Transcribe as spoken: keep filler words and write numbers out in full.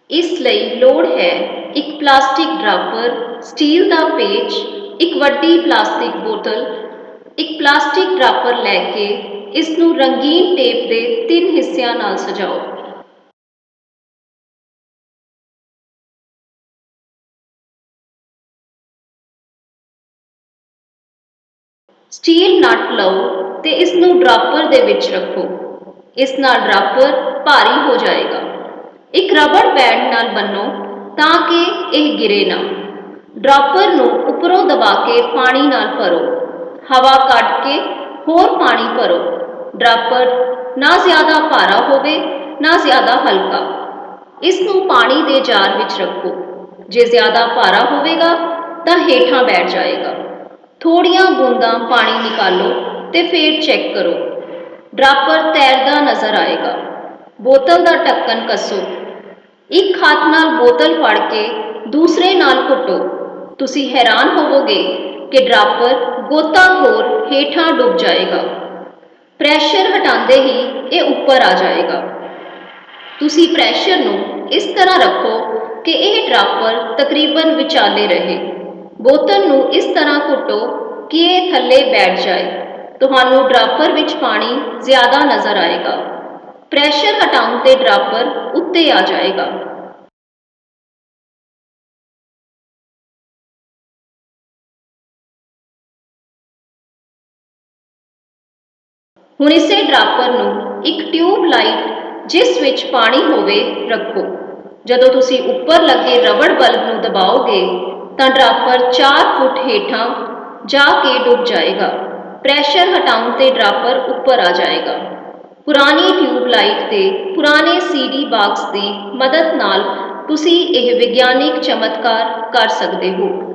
ਇਸ ਲਈ ਲੋੜ ਹੈ ਇੱਕ ਪਲਾਸਟਿਕ ਡਰਾਪਰ, ਸਟੀਲ ਦਾ ਪੇਚ, ਇੱਕ ਵੱਡੀ ਪਲਾਸਟਿਕ ਬੋਤਲ। ਇੱਕ ਪਲਾਸਟਿਕ ਡਰਾਪਰ ਲੈ ਕੇ ਇਸ ਨੂੰ ਰੰਗੀਨ ਟੇਪ ਦੇ ਤਿੰਨ ਹਿੱਸਿਆਂ ਨਾਲ ਸਜਾਓ। ਸਟੀਲ ਨਟ ਲਓ ਤੇ ਇਸ ਨੂੰ ਡਰਾਪਰ ਦੇ ਵਿੱਚ ਰੱਖੋ। ਇਸ ਨਾਲ ਡਰਾਪਰ ਭਾਰੀ ਹੋ ਜਾਏਗਾ। ਇੱਕ ਰਬੜ ਬੈਂਡ ਨਾਲ ਬੰਨੋ ਤਾਂ ਕਿ ਇਹ ਗਿਰੇ ਨਾ। ਡਰਾਪਰ ਨੂੰ ਉੱਪਰੋਂ ਦਬਾ ਕੇ ਪਾਣੀ ਨਾਲ ਭਰੋ। ਹਵਾ ਕੱਢ ਕੇ ਹੋਰ ਪਾਣੀ ਭਰੋ। ਡਰਾਪਰ ਨਾ ਜ਼ਿਆਦਾ ਭਾਰਾ ਹੋਵੇ ਨਾ ਜ਼ਿਆਦਾ ਹਲਕਾ। ਇਸ ਨੂੰ ਪਾਣੀ ਦੇ ਜਾਰ ਵਿੱਚ ਰੱਖੋ। ਜੇ ਜ਼ਿਆਦਾ ਭਾਰਾ ਹੋਵੇਗਾ ਤਾਂ ਹੇਠਾਂ ਬੈਠ ਜਾਏਗਾ। ਥੋੜ੍ਹੀਆਂ ਬੂੰਦਾਂ ਪਾਣੀ ਨਿਕਾਲੋ ਤੇ ਫਿਰ ਚੈੱਕ ਕਰੋ। ਡਰਾਪਰ ਤੈਰਦਾ ਨਜ਼ਰ ਆਏਗਾ। ਬੋਤਲ ਦਾ ਢੱਕਣ ਕੱਸੋ। ਇੱਕ ਹੱਥ ਨਾਲ ਬੋਤਲ ਫੜ ਕੇ ਦੂਸਰੇ ਨਾਲ ਘੁੱਟੋ। ਤੁਸੀਂ ਹੈਰਾਨ ਹੋਵੋਗੇ ਕਿ ਡਰਾਪਰ ਗੋਤਾਖੋਰ ਹੇਠਾਂ ਡੁੱਬ ਜਾਏਗਾ। ਪ੍ਰੈਸ਼ਰ ਹਟਾਉਂਦੇ ਹੀ ਇਹ ਉੱਪਰ ਆ ਜਾਏਗਾ। ਤੁਸੀਂ ਪ੍ਰੈਸ਼ਰ ਨੂੰ ਇਸ ਤਰ੍ਹਾਂ ਰੱਖੋ ਕਿ ਇਹ ਡਰਾਪਰ ਤਕਰੀਬਨ ਵਿਚਾਲੇ ਰਹੇ। ਬੋਤਲ ਨੂੰ ਇਸ ਤਰ੍ਹਾਂ ਘੁੱਟੋ ਕਿ ਇਹ ਥੱਲੇ ਬੈਠ ਜਾਏ। ਤੁਹਾਨੂੰ ਡਰਾਪਰ ਵਿੱਚ ਪਾਣੀ ਜ਼ਿਆਦਾ ਨਜ਼ਰ ਆਏਗਾ। ਪ੍ਰੈਸ਼ਰ ਹਟਾਉਣ ਤੇ ਡਰਾਪਰ ਉੱਤੇ ਆ ਜਾਏਗਾ। ਹੁਣ ਇਸੇ ਡਰਾਪਰ ਨੂੰ ਇੱਕ ਟਿਊਬ ਲਾਈਟ ਜਿਸ ਵਿੱਚ ਪਾਣੀ ਹੋਵੇ ਰੱਖੋ। ਜਦੋਂ ਤੁਸੀਂ ਉੱਪਰ ਲੱਗੇ ਰਬੜ ਬਲਬ ਨੂੰ ਦਬਾਓਗੇ ਤਾਂ ਡਰਾਪਰ ਚਾਰ ਫੁੱਟ ਹੇਠਾਂ ਜਾ ਕੇ ਡੁੱਬ ਜਾਏਗਾ। ਪ੍ਰੈਸ਼ਰ ਹਟਾਉਣ ਤੇ ਡਰਾਪਰ ਉੱਪਰ ਆ ਜਾਏਗਾ। ਪੁਰਾਣੀ ਟਿਊਬ ਲਾਈਟ ਤੇ ਪੁਰਾਣੇ ਸੀਡੀ ਬਾਕਸ ਦੀ ਮਦਦ ਨਾਲ ਤੁਸੀਂ ਇਹ ਵਿਗਿਆਨਿਕ ਚਮਤਕਾਰ ਕਰ ਸਕਦੇ ਹੋ।